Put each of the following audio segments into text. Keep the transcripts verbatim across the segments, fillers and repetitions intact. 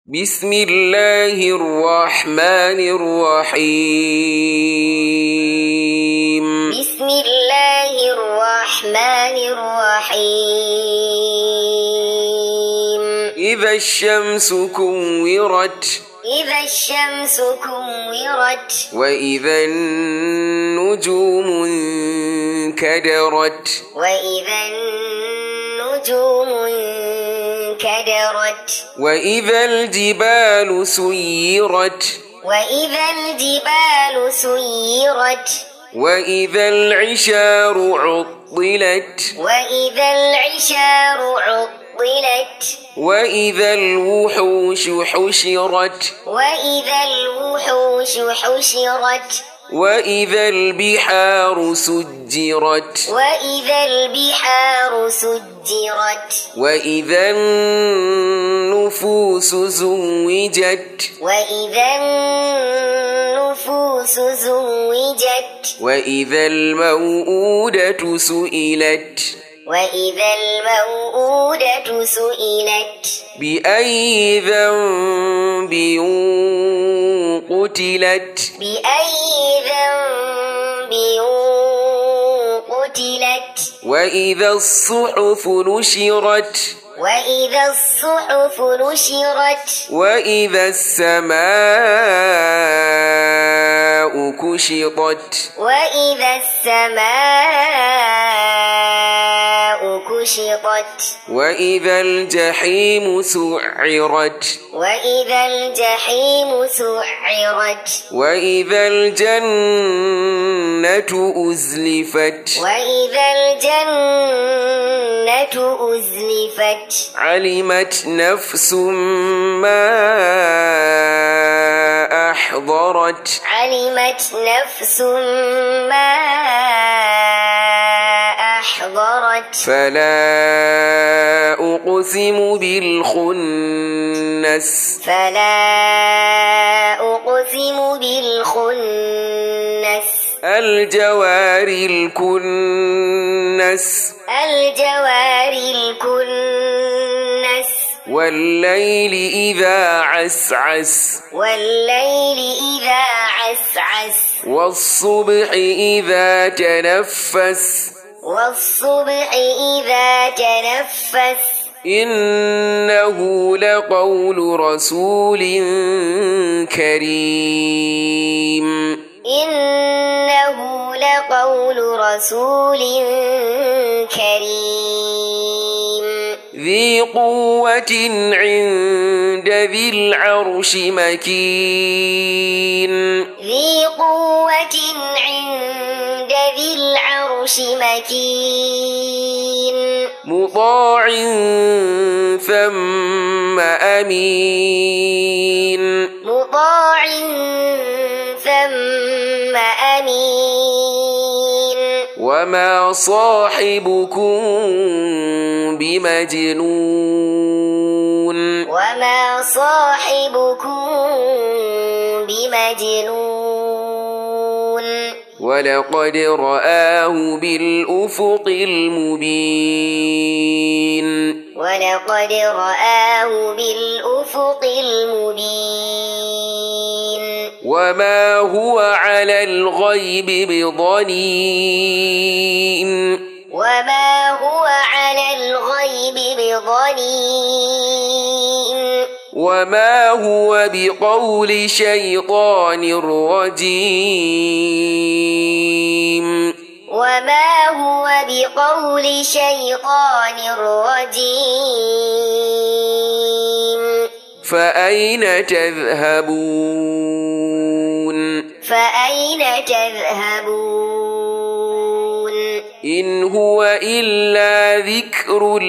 بسم الله الرحمن الرحيم بسم الله الرحمن الرحيم إذا الشمس كورت إذا الشمس كورت وإذا النجوم انكدرت وإذا النجوم انكدرت وإذا الجبال سيرت وإذا الجبال سيرت وإذا العشار عطلت وإذا العشار عطلت وإذا الوحوش حشرت وإذا الوحوش حشرت وإذا البحار سجرت وإذا البحار سجرت وإذا النفوس زوجت وإذا النفوس زوجت وإذا الموءودة سئلت وإذا الموءودة سئلت بأي ذنب قتلت بأي ذنب قتلت وإذا الصحف نشرت وإذا الصحف نشرت وإذا السماء كشطت وإذا السماء كشطت وإذا الجحيم سعرت وإذا الجحيم سعرت وإذا الجنة أزلفت وإذا الجنة أزلفت علمت نفس ما أحضرت علمت نفس ما أحضرت فلا أقسم بالخنس فلا أقسم بالخنس الجوار الكنس الجوار الكنس والليل إذا عسعس والليل إذا عسعس والصبح إذا تنفس والصبح إذا تنفس إنه لقول رسول كريم إنه لقول رسول كريم ذي قوة عند ذي العرش مكين ذي قوة عند ذي العرش مكين مطاع ثم أمين مطاع ثم أمين وما صاحبكم بمجنون وما صاحبكم بمجنون ولقد رآه بالأفق المبين ولقد رآه بالأفق المبين وما هو على الغيب بضنين وما هو على الغيب بضنين وما هو بقول شيطان رجيم وما هو بقول شيطان رجيم فأين تذهبون فأين تذهبون إن هو إلا ذكر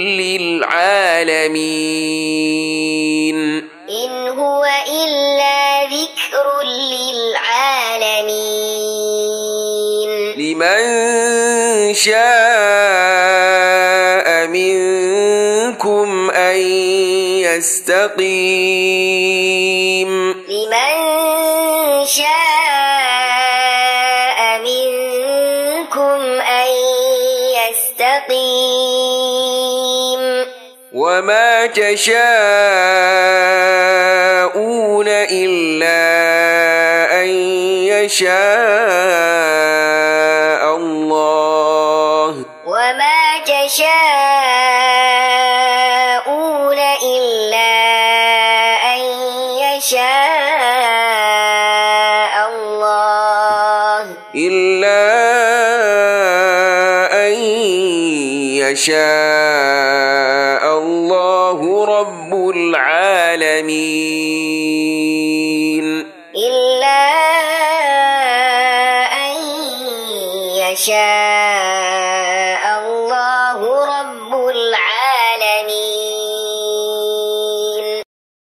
للعالمين إن هو إلا ذكر للعالمين لمن شاء منكم أن يستقيم لمن شاء منكم أن يستقيم وما تشاءون تشاءون إلا أن يشاء الله وما تشاءون إلا أن يشاء الله إلا أن يشاء الله رب العالمين إلا أن يشاء